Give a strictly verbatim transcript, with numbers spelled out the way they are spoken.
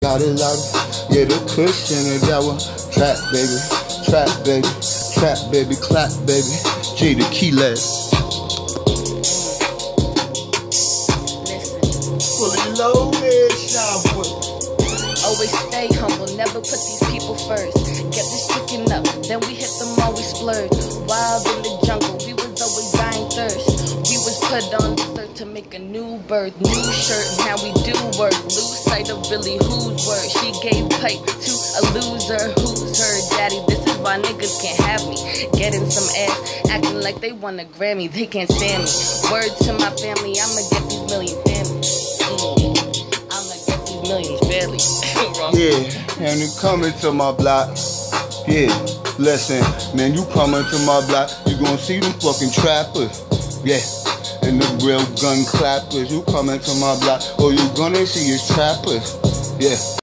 louder, louder. Yeah, the cushion is that one. Trap, baby, trap, baby, trap, baby, clap, baby. JaydaQuiles. Fully loaded, shop boy. Always stay humble, never put these people first. Get this chicken up, then we hit them all, we splurge. Wild in the jungle, we was always dying thirst. We was put on the earth to make a new birth, new shirt, now we do work. Lose sight of really whose word. She gave pipe to a loser, who's her daddy. This is why niggas can't have me. Getting some ass, acting like they want a Grammy, they can't stand me. Word to my family, I'ma get these million families. Mm. I'ma get these millions barely. Yeah, and you coming to my block. Yeah, listen, man, you coming to my block, you gonna see them fucking trappers. Yeah, and the real gun clappers. You coming to my block, or you gonna see his trappers. Yeah.